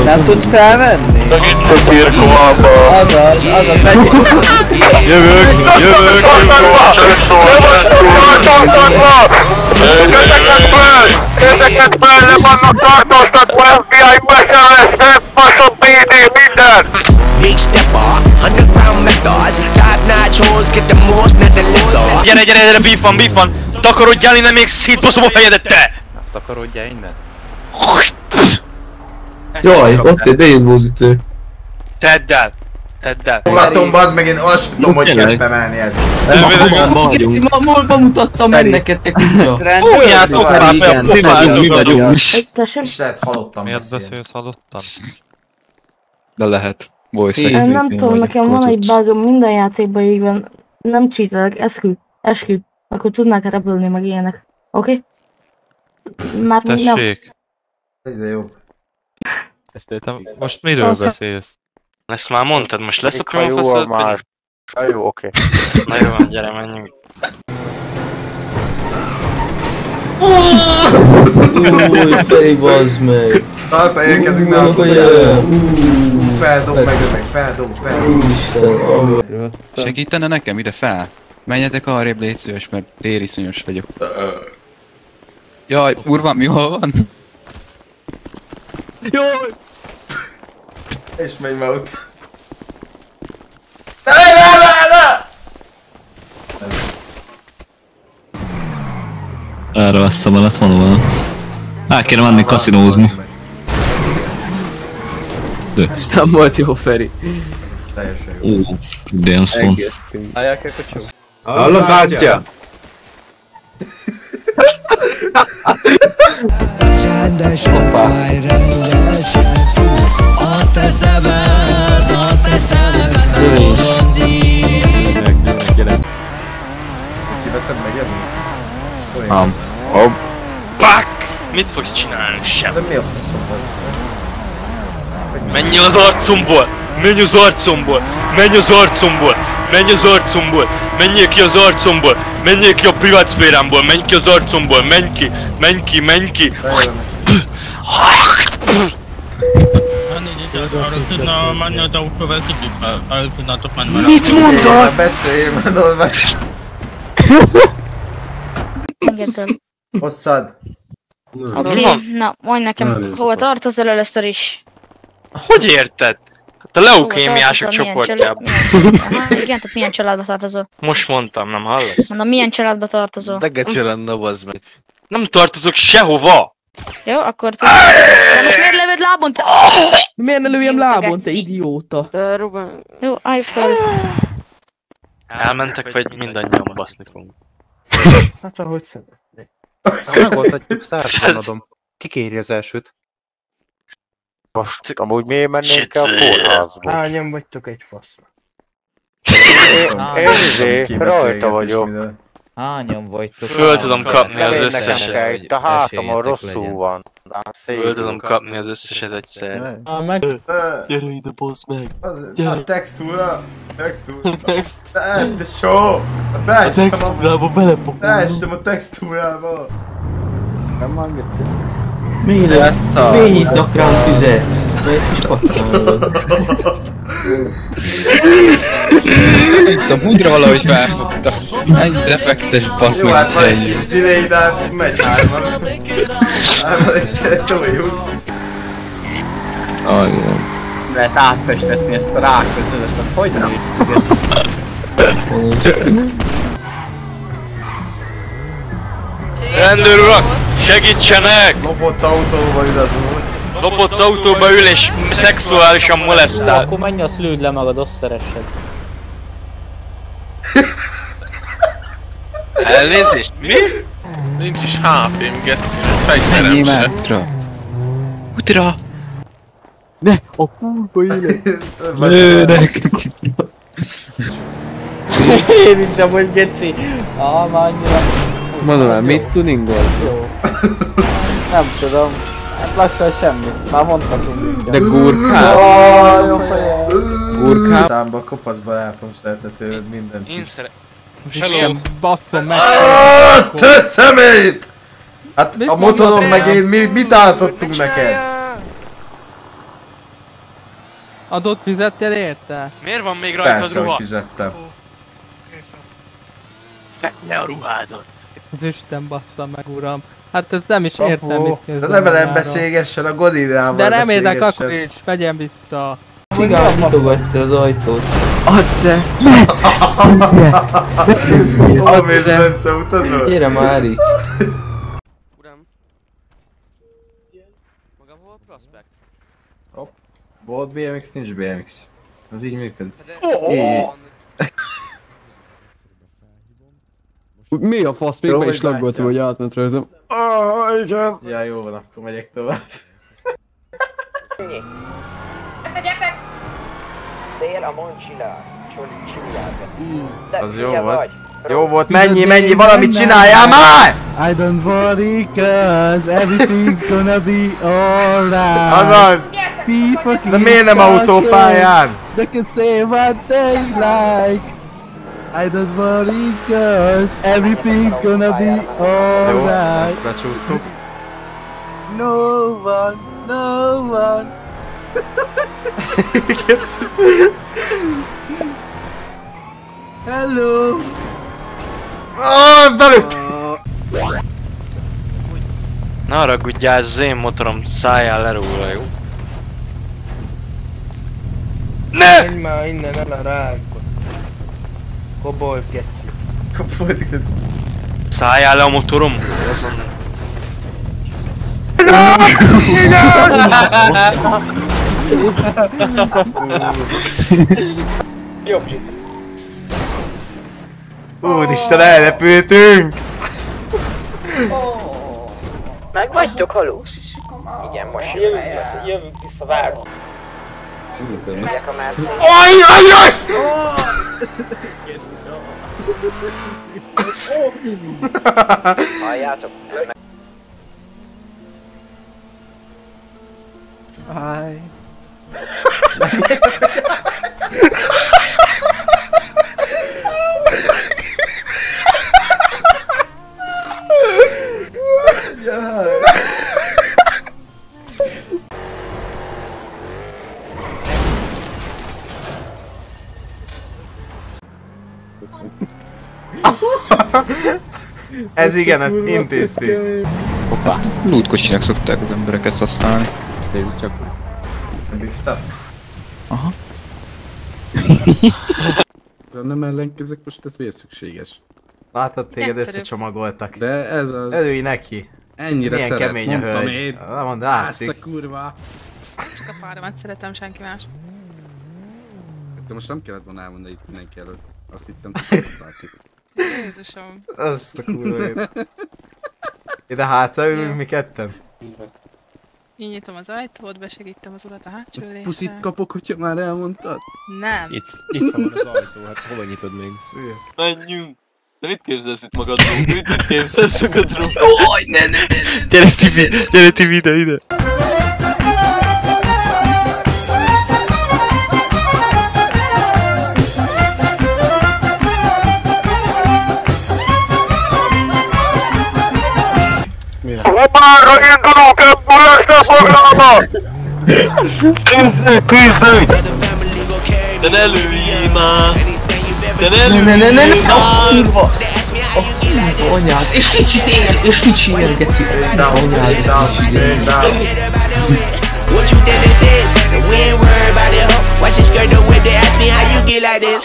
Nem tud felvenni? A cirkóba! Azaz, megy. Jövök! Ezeket fel! Le vannak tartóztatva, FBI, specialist, faszom, PD, minden! Big stepper, underground methods, top-notch hoes get the most, not the lizard. Gyere, beef van! Takarodjál innen, még szétbaszom a fejedet, te! Takarodjál innen? Jaj, ott egy baseballütő. Tedd el! Látom, bazd meg, én azt tudom, hogy kezd emelni ezt. Geci, ma múltba mutattam meg neked, te kutya. Fújjátok már fel a pofátokat! És lehet halottam. Miért beszélsz halottan? De lehet. Nem tudom, nekem van egy bugom, minden játékban így van. Nem cheatelek, eskü. Akkor tudnák repülni meg ilyenek. Oké? Már nem. Tessék! Egyre jobb. Most miről beszélsz? Ezt már mondtad, most lesz a prófaszod? Már. Jó, oké. Na jó van, gyere, menjünk. Új, fej, bazd meg. Talpra érkezünk, ne akkor feldob. Segítene nekem ide fel? Menjetek arrébb, légy szíves, mert lériszonyos vagyok. Jaj, urvam, mi hol van? Jaj! És megy már ott. Erre veszem alatt valóban. El kéne menni kaszinózni. Nem volt jó, Feri. Teljesen jó. Damn spawn. Állják el kocsó. Hallod, bátyja? Hoppá. Kiveszed meg Ám. Fuck! Mit fogsz csinálni? Sem. Ez mi a faszom volt? Menj az arcomból! Menj az arcomból! Menjél ki az arcomból! Menjél ki a privát szférámból! Menj ki az arcomból! Menj ki! Tudna menni az autóval kicsit, el tudnátok menni vele. Mit mondod? Beszéljél már, Norman! Engedtem. Hosszad! Oké, na, mondj nekem, hova tartozol először is? Hogy érted? Hát a leukémiások csoportjában. Igen, tehát milyen családba tartozol? Most mondtam, nem hallasz? Mondom, milyen családba tartozol? De geci lenne, bazd meg. Nem tartozok sehova! Jó, akkor tudod. De most miért lövöd lábon, te? Miért ne lőjem lábon, te idióta? Jó, állj fel. Elmentek, vagy mindannyian baszni fogunk. Hát ahogy szeretnék. Megoldhatjuk, szárban adom. Ki kéri az elsőt? Most amúgy miért mennénk el a kórházba? Hányan vagytok egy faszra? Én rajta vagyok. Hányan vagytok? Föl tudom kapni az összeset. Itt a hátamon rosszul van. Föl tudom kapni az összeset egyszer. Gyere ide, bozd meg! A textúra! Tesó! Beestem a textúrába! Nem van geci. Miért nyitnak rám tüzet? Miért is pattanod? Itt a húdra valahogy felfogta. Egy defektes basz meg egy helyű. Ide, megy hárman. Hárman egyszerre toljuk. Igen. Lehet átfestetni ezt a ráközödet, hogy néz ki? Rendőr urak! Segítsenek! Lopott autóba ül az úr. Lopott autóba ül és szexuálisan molesztál. Akkor menj, azt lőd le magad, azt szeressed. Elnézést, mi? Nincs is HP-m, geci, fegyverem Menjél se. mátra! Húdra! Ne! A kurva élet! Lőnek! Én is amúgy geci! Már annyira... Mondom el, mit tuningol? Nem tudom. Hát lassan semmi. Már mondhatunk. De gurkál? Jó fejem! Gurkál? Támba kopaszba elpomsteltet tőled mindent. Én szeret... Hello! Basszom meg! Te szemét! Hát a motoron meg én mit átadtunk neked? Adott fizettél érte? Miért van még rajtad Persze, hogy ruha? fizettem. Szedd le a ruhádat. Az Isten bassza meg, uram. Hát ez nem is értem, mit De képzel ne velem magáról. beszélgessen, a Godinával De remélek beszélgessen. akkor is, vegyem vissza. Cigán nyitogatja az ajtót. Adze! Hol mész, Bence, utazol? Gyere már itt. Uram. Maga hol a prospekt? Volt BMX, nincs BMX. Az így működik. Mi a fasz? Még be is laggoltam, hogy átment rajtam. Igen. Ja, jó van, akkor megyek tovább. Az jó volt. Jó volt, mennyi, valamit csináljál már! I don't worry, cause everything's gonna be alright. Azaz! De miért nem autópályán? They can say what they like. I don't worry, cause everything's gonna be Jó, alright. ezt lecsúsztuk. No one. Hello. Belőtt! Ne haragudjál, ez az én motorom, szálljál le róla, jó? Ne! Menj már innen el a rákot. Kobold keci. Szálljál le a motoromból, azonnal. Jobb. Úristen, elrepültünk! Meg vagytok, haló? Igen, most jövünk vissza, várunk. Megyek a Mercedes. Ajjajjaj! Halljátok? Hi. Ez igen, ezt intéztük. Hoppá. Lootkocsinak szokták az emberek ezt használni. Ezt nézzük csak. Bifta? Aha. Nem ellenkezek, most ez miért szükséges? Látod, téged összecsomagoltak. De ez az... Örülj neki. Ennyire milyen szeret, kemény a mondtam hölgy. én. Nem, látszik. Ezt a kurva. Csak a páromat szeretem, senki más. De most nem kellett volna elmondani itt mindenki előtt. Azt hittem, hogy Jézusom. Azt a kurva élet. Ide hátra ülünk mi ketten? Így nyitom az ajtót, besegítem az urat a hátsó ülésre. Puszit kapok, hogyha már elmondtad? Nem. Itt van az ajtó, hát hova nyitod még? Menjünk! De mit képzelsz itt magadról? Mit képzelsz magadról? Oj, ne! Gyere Tibi, ide! Hoppára indulunk, ebből lesz a programba! Küzdünk! De ne lőjél már! De ne lőjél már! Kurva! Anyád! És nincs ilyen geci! Down. What you think this is? We ain't worried about it, ho. Why she skirt the whip? They ask me how you get like this.